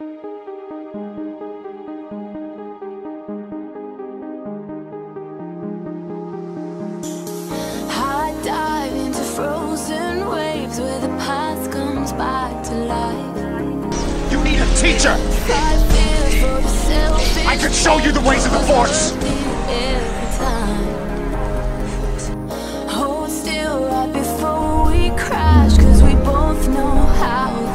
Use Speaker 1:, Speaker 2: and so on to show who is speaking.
Speaker 1: Dive into frozen waves where the past comes back to life.
Speaker 2: You need a teacher! I can show you the ways of the Force!
Speaker 1: Hold still right before we crash, 'cause we both know how.